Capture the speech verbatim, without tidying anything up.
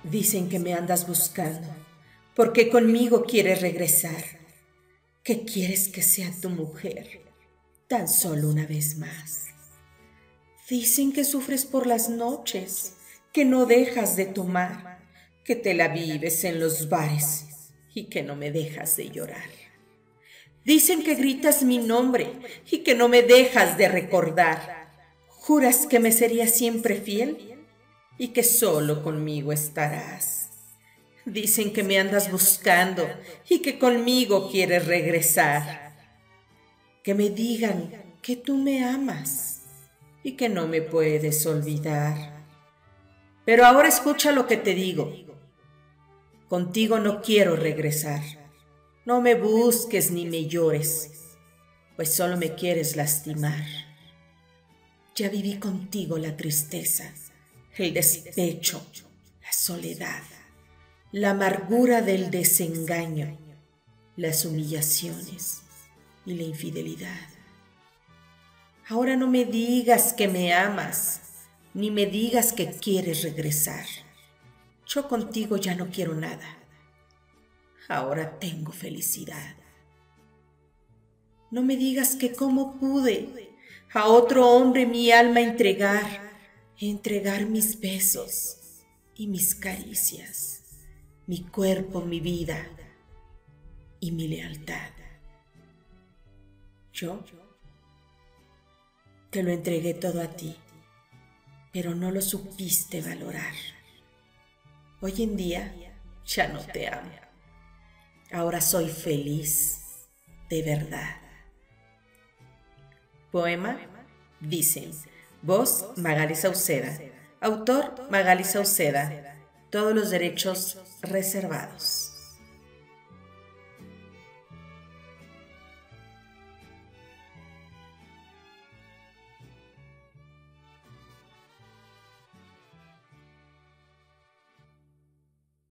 Dicen que me andas buscando, porque conmigo quieres regresar, que quieres que sea tu mujer, tan solo una vez más. Dicen que sufres por las noches, que no dejas de tomar, que te la vives en los bares y que no me dejas de llorar. Dicen que gritas mi nombre y que no me dejas de recordar. Juras que me serías siempre fiel y que solo conmigo estarás. Dicen que me andas buscando y que conmigo quieres regresar. Que me digan que tú me amas y que no me puedes olvidar. Pero ahora escucha lo que te digo. Contigo no quiero regresar. No me busques ni me llores, pues solo me quieres lastimar. Ya viví contigo la tristeza, el despecho, la soledad, la amargura del desengaño, las humillaciones y la infidelidad. Ahora no me digas que me amas, ni me digas que quieres regresar. Yo contigo ya no quiero nada. Ahora tengo felicidad. No me digas que cómo pude a otro hombre mi alma entregar, entregar mis besos y mis caricias, mi cuerpo, mi vida y mi lealtad. Yo te lo entregué todo a ti, pero no lo supiste valorar. Hoy en día ya no te amo. Ahora soy feliz, de verdad. Poema Dicen. Voz Magali Sauceda. Autor Magali Sauceda. Todos los derechos reservados.